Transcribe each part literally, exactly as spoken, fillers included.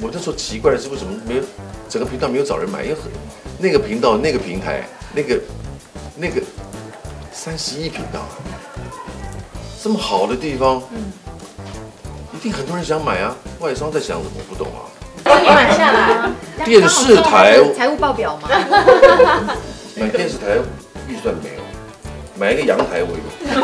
我那时候奇怪的是，为什么没有整个频道没有找人买？因为那个频道、那个平台、那个那个三十一频道，这么好的地方，嗯，一定很多人想买啊。外商在想什么？我不懂啊。 你买下来啊？ 电视台财务报表吗？ 买电视台预算没有，买一个阳台我有。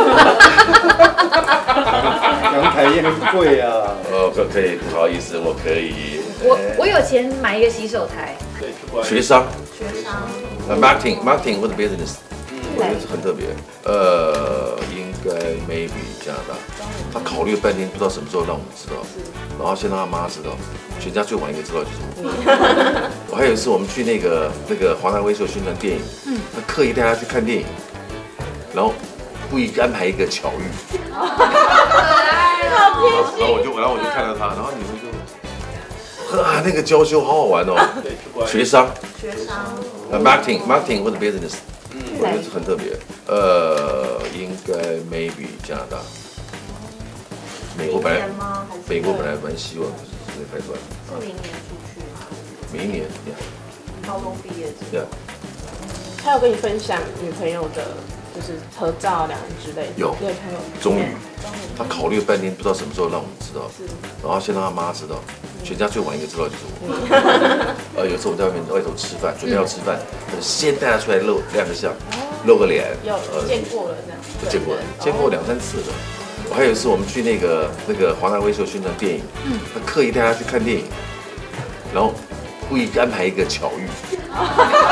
阳台也很贵啊。 哦，可可以，不好意思，我可以。 我我有钱买一个洗手台。 学商。 学商。 呃 ，marketing marketing 或者 business， 我觉得很特别。呃，应该 maybe 加拿大。他考虑了半天，不知道什么时候让我们知道，然后先让他妈知道，全家最晚一个知道就是我。我还有一次我们去那个那个华纳威秀宣传电影，他刻意带他去看电影，然后故意安排一个巧遇。然后我就然后我就看到他，然后你们就啊那个娇羞好好玩哦，学商。 学商。 呃 ，marketing marketing 或者 business， 我觉得很特别。呃，应该 maybe 加拿大。美国本来美国本来蛮希望，可是现在太短了。 是明年出去吗？ 明年呀， 高中毕业之后。 他有跟你分享女朋友的，就是合照、两人之类的。 有， 对，他有。 终于，他考虑了半天，不知道什么时候让我们知道，然后先让他妈知道，全家最晚一个知道就是我。呃，有一次我们在外面外头吃饭，准备要吃饭，我先带他出来露亮个相，露个脸。 有见过了这样。 见过了，见过两三次了。我还有一次我们去那个那个华纳威秀宣传电影，他刻意带他去看电影，然后故意安排一个巧遇。然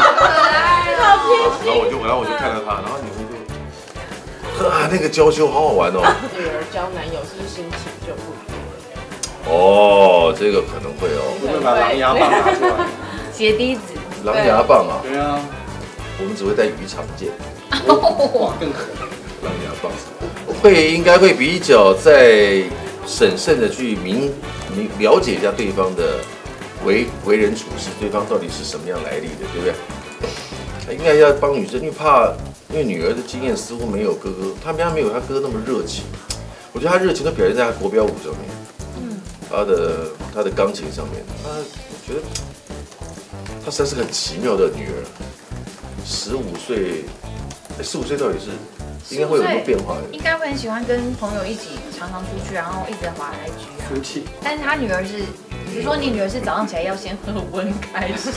后我就然后我就看到他，然后你们就啊那个娇羞好好玩哦。 女儿交男友是不是心情就不一样了？ 哦，这个可能会哦。 不能把狼牙棒拿出来。 鞋底子。 狼牙棒啊？ 对啊。 我们只会在渔场见。 哇，更可能。 狼牙棒会应该会比较在审慎的去明明了解一下对方的为为人处事，对方到底是什么样来历的，对不对？应该要帮女生，因为怕，因为女儿的经验似乎没有哥哥，他们家没有他哥那么热情。我觉得他热情都表现在他国标舞上面，嗯，他的他的钢琴上面，他我觉得他实在是个很奇妙的女儿，十五岁，十五岁到底是？应该会有很多变化的， 应该会很喜欢跟朋友一起常常出去，然后一直滑 I G 啊。 夫妻。 但是他女儿是，比如说你女儿是早上起来要先喝温开水，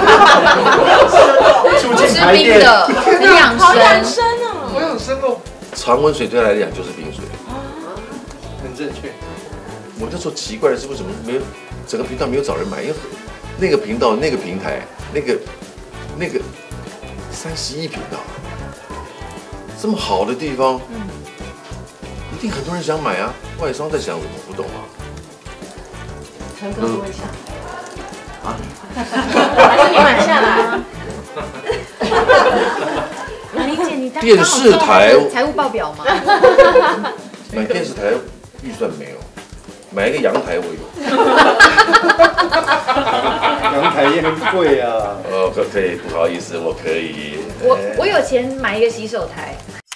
不吃冰的，很养生。好养生哦，好养生哦。 常温水对他来讲就是冰水， 很正确。 我那时候奇怪的是，为什么没有整个频道没有找人买？因为那个频道、那个平台、那个那个三十一频道。这么好的地方，嗯，一定很多人想买啊。外商在想什么？我不懂啊。 陈哥不会想啊？ 还是你买下来啊？ 理解你。 电视台财务报表吗？ 买电视台预算没有，买一个阳台我有。 阳台也很贵啊。 哦，可可以，不好意思，我可以。 我我有钱买一个洗手台。